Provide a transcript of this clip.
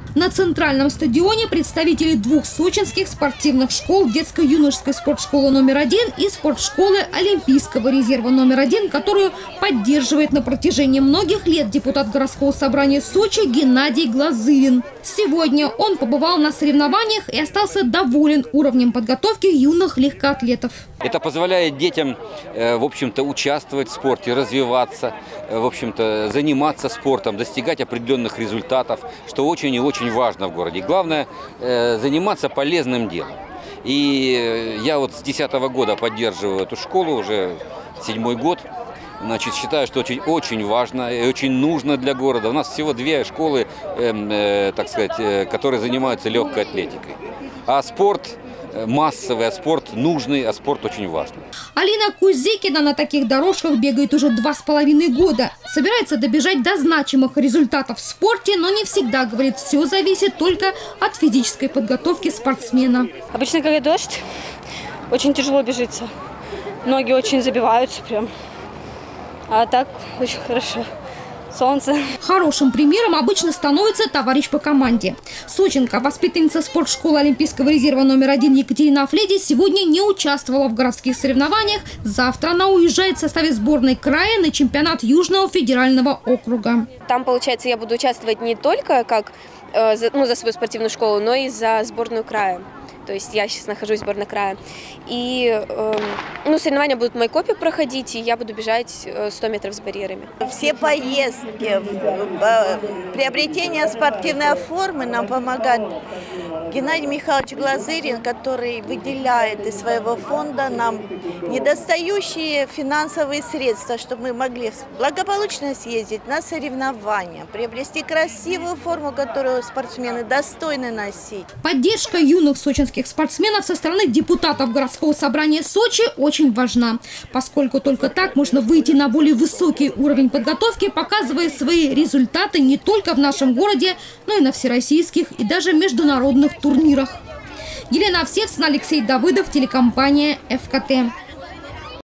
На центральном стадионе представители двух сочинских спортивных школ, детско-юношеской спортшколы номер 1 и спортшколы Олимпийского резерва номер 1, которую поддерживает на протяжении многих лет депутат городского собрания Сочи Геннадий Глазырин. Сегодня он побывал на соревнованиях и остался доволен уровнем подготовки юных легкоатлетов. Это позволяет детям, в общем-то, участвовать в спорте, развиваться, в общем-то, заниматься спортом, достигать определенных результатов, что очень и очень важно в городе. Главное – заниматься полезным делом. И я вот с 2010 года поддерживаю эту школу, уже 7-й год. Значит, считаю, что очень важно и очень нужно для города. У нас всего 2 школы, так сказать, которые занимаются легкой атлетикой. А спорт массовый, а спорт нужный, а спорт очень важный. Алина Кузикина на таких дорожках бегает уже 2,5 года. Собирается добежать до значимых результатов в спорте, но не всегда, говорит, все зависит только от физической подготовки спортсмена. Обычно, когда дождь, очень тяжело бежится. Ноги очень забиваются прям. А так очень хорошо. Солнце. Хорошим примером обычно становится товарищ по команде. Сочинка, воспитанница спортшколы Олимпийского резерва номер 1 Екатерина Афледи, сегодня не участвовала в городских соревнованиях. Завтра она уезжает в составе сборной края на чемпионат Южного федерального округа. Там, получается, я буду участвовать не только как за свою спортивную школу, но и за сборную края. То есть я сейчас нахожусь в сборной края. И соревнования будут в Майкопе проходить, и я буду бежать 100 метров с барьерами. Все поездки, приобретение спортивной формы нам помогает Геннадий Михайлович Глазырин, который выделяет из своего фонда нам недостающие финансовые средства, чтобы мы могли благополучно съездить на соревнования, приобрести красивую форму, которую спортсмены достойны носить. Поддержка юных сочинских спортсменов со стороны депутатов городского собрания Сочи очень важна, поскольку только так можно выйти на более высокий уровень подготовки, показывая свои результаты не только в нашем городе, но и на всероссийских и даже международных турнирах. Елена Овсецина, Алексей Давыдов, телекомпания ФКТ.